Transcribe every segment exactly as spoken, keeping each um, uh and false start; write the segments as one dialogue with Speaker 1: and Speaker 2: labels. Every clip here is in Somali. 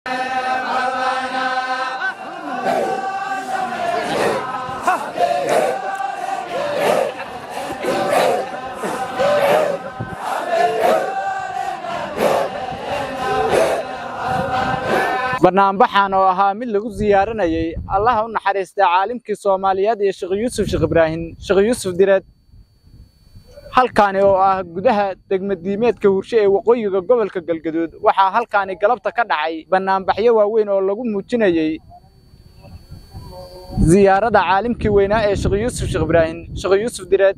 Speaker 1: barnaamijkan oo ahaa mid lagu ziyaaranayay Allah u naxariistay caalimkii Soomaaliyeed ee Sheekh Yuusuf Sheekh Ibraahim Sheekh Yuusuf Direed halkaan oo ah gudaha degmadiimeedka Hurshe ee waqooyiga gobolka Galgaduud waxa halkaan galabta ka dhacay barnaamijyo waaweyn oo lagu muujinayay ziyaarada caalimkii weynaa ee Sheekh Yuusuf Sheekh Ibraahim Sheekh Yuusuf Direed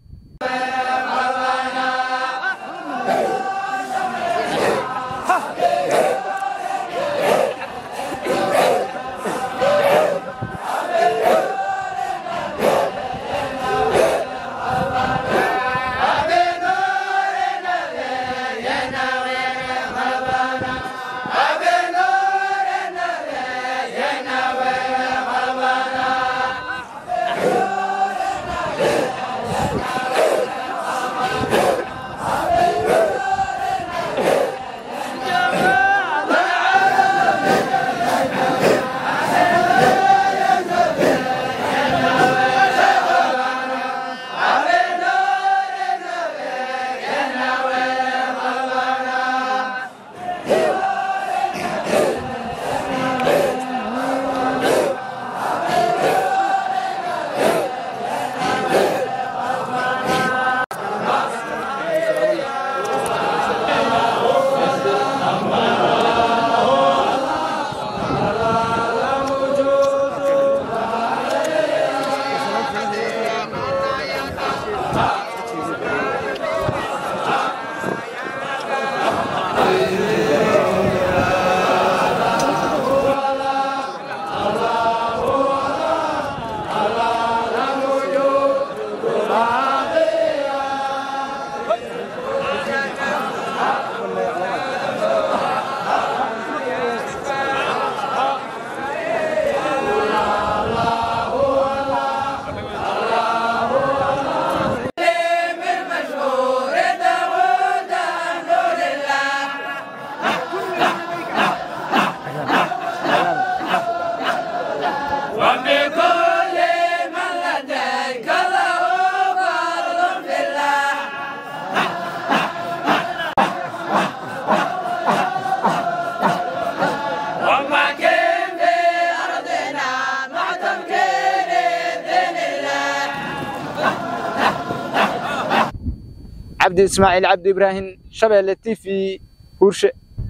Speaker 1: عبد إسماعيل عبد إبراهيم شبيلة تي في هورشة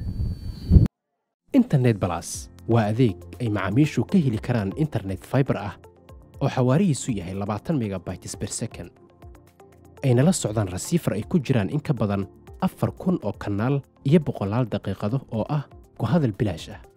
Speaker 2: إنترنت بلاس وأذيك أي معاميشو كهلي كران إنترنت فايبر أه أو حواري سوية لبعتن ميجا بايتس بير سكن أين لا السعودان رسيفر أي كجران إنك بدن أفر كون أو كنال يبقى لال دقيقة أو أه وهذا البلاش أه